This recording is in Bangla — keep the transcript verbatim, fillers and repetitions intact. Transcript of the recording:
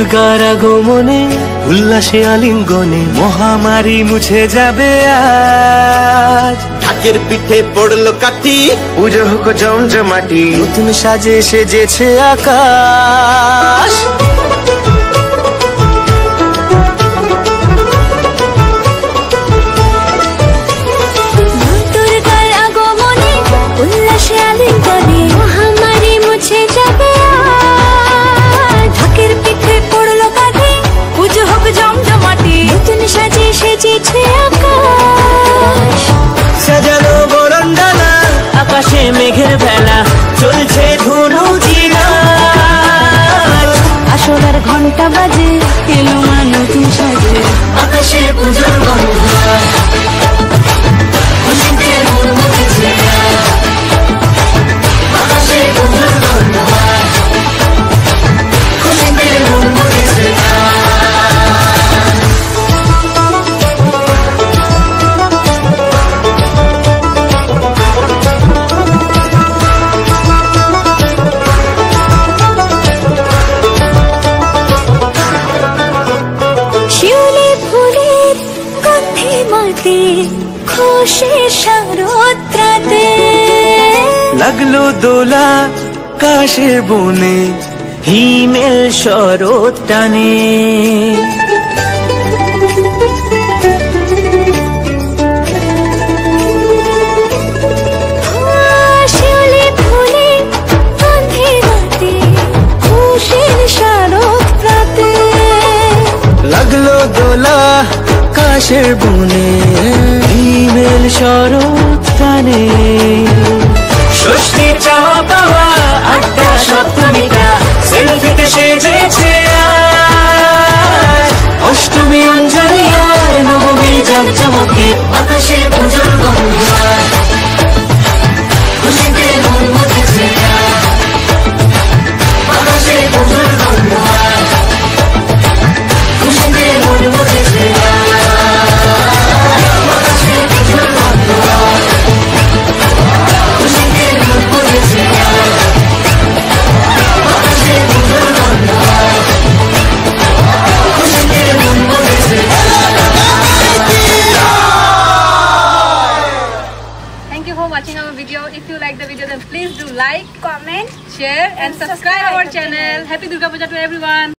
দুর্গার আগমনে উল্লাসে আলিঙ্গনে মহামারী মুছে যাবে আজ। ঢাকের পিঠে পড়লো কাঠি, পুজো হোক জমজমাটি, নতুন সাজে সেজেছে আকাশ। দুর্গার আগমনে উল্লাসে আলিঙ্গনে মহামারী মুছে যাবে আজ। ঢাকের পিঠে পড়লো কাঠি, পুজো হোক জমজমাটি, নতুন সাজে সেজেছে আকাশ। সাজানো বরণডালা, আকাশে মেঘের বেলা, চলছে ধনু জিনাজ। আসরের ঘন্টা বাজে, এলো মা নতুন সাজে, আকাশে পুজোর গন্ধ, খুশিতে মন মেতেছে আজ। আকাশে পুজোর গন্ধ, খুশিতে মন মেতেছে আজ। শিউলি ফুলের গন্ধে মাতে, খুশির শারদরাতে। লাগলো দোলা কাশের বনে, হিমেল শরৎ টানে। শিউলি ফুলের গন্ধে মাতে, খুশির শারদরাতে। লাগলো দোলা কাশের বনে, হিমেল শরৎ টানে। ষষ্ঠী চাওয়া পাওয়া আটটা সপ্তমীটা সেলফিতে সেজেছে